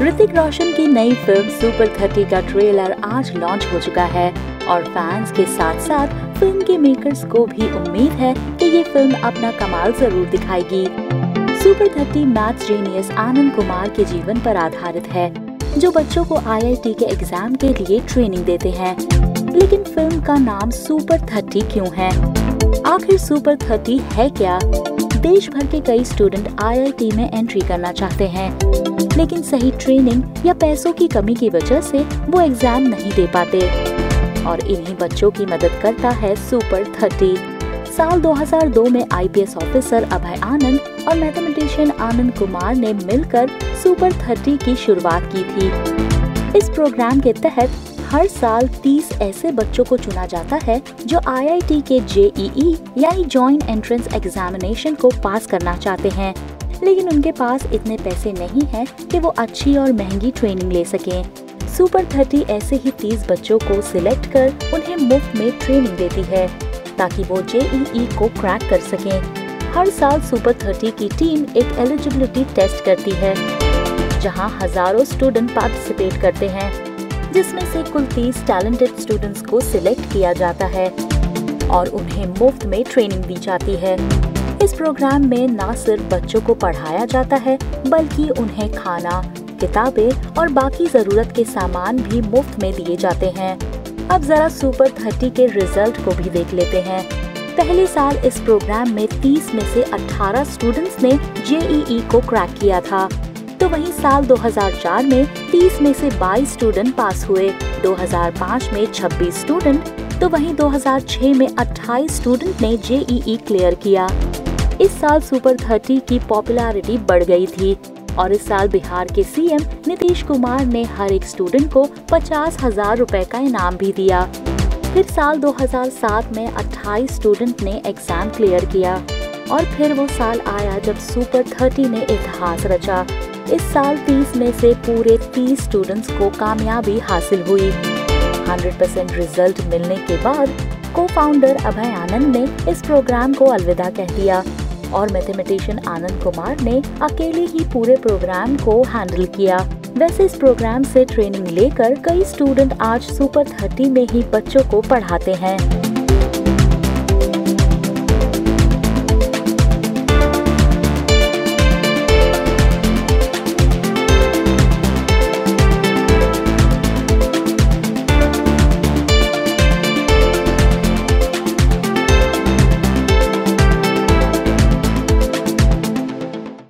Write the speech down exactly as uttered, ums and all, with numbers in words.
ऋतिक रोशन की नई film super thirty का ट्रेलर आज लॉन्च हो चुका है और फैंस के साथ साथ फिल्म के मेकर्स को भी उम्मीद है कि ये फिल्म अपना कमाल जरूर दिखाएगी। Super thirty maths genius Anand Kumar के जीवन पर आधारित है, जो बच्चों को आई आई टी के एग्जाम के लिए ट्रेनिंग देते हैं। लेकिन फिल्म का नाम सुपर थर्टी क्यों है? आखिर सुपर थर्टी है क्या? देश भर के कई स्टूडेंट आई आई टी में एंट्री करना चाहते हैं, लेकिन सही ट्रेनिंग या पैसों की कमी की वजह से वो एग्जाम नहीं दे पाते और इन्हीं बच्चों की मदद करता है सुपर थर्टी। साल दो हज़ार दो में I P S officer Abhay Anand और मैथमेटिशियन आनंद कुमार ने मिलकर सुपर थर्टी की शुरुआत की थी। इस प्रोग्राम के तहत हर साल तीस ऐसे बच्चों को चुना जाता है जो आई आई टी के जे ई ई यानी जॉइंट एंट्रेंस एग्जामिनेशन को पास करना चाहते हैं, लेकिन उनके पास इतने पैसे नहीं हैं कि वो अच्छी और महंगी ट्रेनिंग ले सकें। सुपर थर्टी ऐसे ही तीस बच्चों को सिलेक्ट कर उन्हें मुफ्त में ट्रेनिंग देती है ताकि वो जे ई ई को क्रैक कर सकें। हर साल सुपर थर्टी की टीम एक एलिजिबिलिटी टेस्ट करती है, जहां हजारों स्टूडेंट पार्टिसिपेट करते हैं, जिसमें से कुल तीस टैलेंटेड स्टूडेंट्स को सिलेक्ट किया जाता है और उन्हें मुफ्त में ट्रेनिंग दी जाती है। इस प्रोग्राम में न सिर्फ बच्चों को पढ़ाया जाता है, बल्कि उन्हें खाना, किताबें और बाकी जरूरत के सामान भी मुफ्त में दिए जाते हैं। अब जरा सुपर थर्टी के रिजल्ट को भी देख लेते हैं। पहले साल इस प्रोग्राम में तीस में से अठारह स्टूडेंट्स ने जे ई ई को क्रैक किया था, तो वहीं साल दो हज़ार चार में तीस में से बाईस स्टूडेंट पास हुए, दो हज़ार पाँच में छब्बीस स्टूडेंट, तो वहीं दो हज़ार छह में अट्ठाईस स्टूडेंट ने जे ई ई क्लियर किया। इस साल सुपर थर्टी की पॉपुलैरिटी बढ़ गई थी और इस साल बिहार के सी एम नीतीश कुमार ने हर एक स्टूडेंट को पचास हजार रुपए का इनाम भी दिया। फिर साल दो हज़ार सात में अट्ठाईस स्टूडेंट ने एग्जाम क्लियर किया और फिर वो साल आया जब सुपर थर्टी ने इतिहास रचा। इस साल तीस में से पूरे तीस स्टूडेंट्स को कामयाबी हासिल हुई। सौ परसेंट रिजल्ट मिलने के बाद को फाउंडर अभय आनंद ने इस प्रोग्राम को अलविदा कह दिया और मैथमेटिशियन आनंद कुमार ने अकेले ही पूरे प्रोग्राम को हैंडल किया। वैसे इस प्रोग्राम से ट्रेनिंग लेकर कई स्टूडेंट आज सुपर थर्टी में ही बच्चों को पढ़ाते हैं।